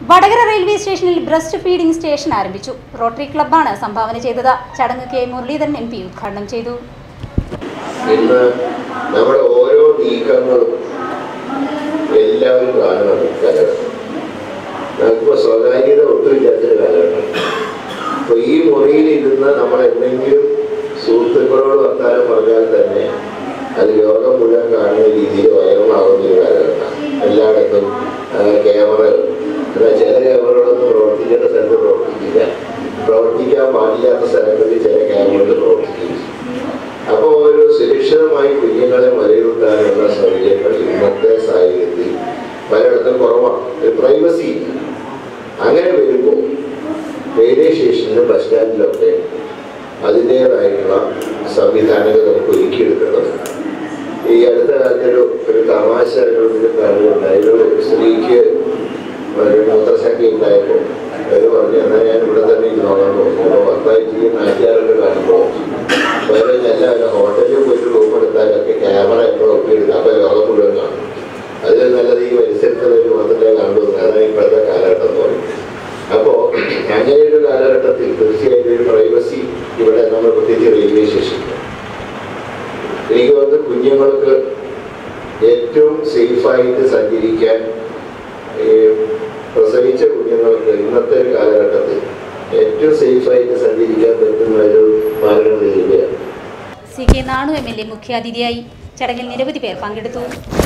Vadakara railway സ്റ്റേഷനിൽ breast feeding station ആരംഭിച്ചു. Rotary ക്ലബ്ബാണ് സംഭാവന ചെയ്തത്. ചടങ്ങ് കെ മുരളീധരൻ MP ഉദ്ഘാടനം ചെയ്തു. ഇന്ന് നമ്മുടെ ഓരോ നീക്കങ്ങളും എല്ലാവരും കാണുന്ന കാലഘട്ടം. നമുക്കിപ്പോൾ സ്വകാര്യത ഒട്ടുമില്ലാത്തൊരു കാലഘട്ടം. അപ്പോൾ ഈ മുറിയിൽ ഇരുന്ന് നമ്മൾ എന്തെങ്കിലും സുഹൃത്തുക്കളോട് വർത്താനം പറഞ്ഞാൽ തന്നെ അത് ലോകം മുഴുവൻ കാണുന്ന രീതിയിൽ വൈറലാകുന്ന ഒരു കാലഘട്ടം. എല്ലായിടത്തും ക്യാമറകൾ, എന്നാൽ ചില ക്യാമറകളൊന്നും പ്രവർത്തിക്കേണ്ട സ്ഥലത്ത് പ്രവർത്തിക്കില്ല, പ്രവർത്തിക്കാൻ പാടില്ലാത്ത സ്ഥലങ്ങളിൽ ചില ക്യാമറകൾ പ്രവർത്തിക്കില്ല. അപ്പോൾ ഒരു സുരക്ഷിതമായി കുഞ്ഞുങ്ങളെ വിലയിരുത്താനുള്ള സൗകര്യങ്ങൾ ഇന്നത്തെ സാഹചര്യത്തിൽ പലയിടത്തും കുറവാണ്. ഒരു പ്രൈവസി ഇല്ല. അങ്ങനെ വരുമ്പോൾ റെയിൽവേ സ്റ്റേഷനിലും ബസ് സ്റ്റാൻഡിലൊക്കെ അതിൻ്റേതായിട്ടുള്ള സംവിധാനങ്ങൾ നമുക്ക് ഒരുക്കിയെടുക്കേണ്ടതുണ്ട്. ഈ അടുത്ത കാലത്തൊരു തമാശ കാണുകയുണ്ടായി. ഒരു സ്ത്രീക്ക് ഒരു മൂത്രശങ്ക ഉണ്ടായപ്പോൾ അവർ പറഞ്ഞു, എന്നാൽ ഞാൻ ഇവിടെ തന്നെ ഇരുന്നോളാൻ തോന്നി. അപ്പോൾ ഭർത്താവ് നാട്ടുകാരൊക്കെ കാണുമ്പോൾ വേറെ എല്ലാവരും ഹോട്ടലിൽ പോയിട്ട് റൂം എടുത്താലൊക്കെ ക്യാമറ എപ്പോഴൊക്കെ എടുക്കാം. അപ്പോൾ ലോകം മുഴുവൻ കാണും. അതിൽ നല്ലത് ഈ പരിസരത്തിൽ വന്നിട്ടേ കണ്ടുവന്നു. അതാണ് ഇപ്പോഴത്തെ കാലഘട്ടം എന്ന് പറയും. അപ്പോൾ അങ്ങനെയൊരു കാലഘട്ടത്തിൽ തീർച്ചയായിട്ടും ഒരു പ്രൈവസി ഇവിടെ നമ്മൾ പ്രത്യേകിച്ച് റെയിൽവേ സ്റ്റേഷൻ എനിക്ക് തോന്നുന്നത് കുഞ്ഞുങ്ങൾക്ക് ഏറ്റവും സേഫായിട്ട് സഞ്ചരിക്കാൻ, പ്രസവിച്ച കുഞ്ഞുങ്ങൾക്ക് ഇന്നത്തെ ഒരു കാലഘട്ടത്തിൽ ഏറ്റവും സേഫായിട്ട് സഞ്ചരിക്കാൻ പറ്റുന്ന ഒരു മാർഗം റെയിൽവേയാണ്. CK നാണു MLA മുഖ്യാതിഥിയായി. ചടങ്ങിൽ നിരവധി പേർ പങ്കെടുത്തു.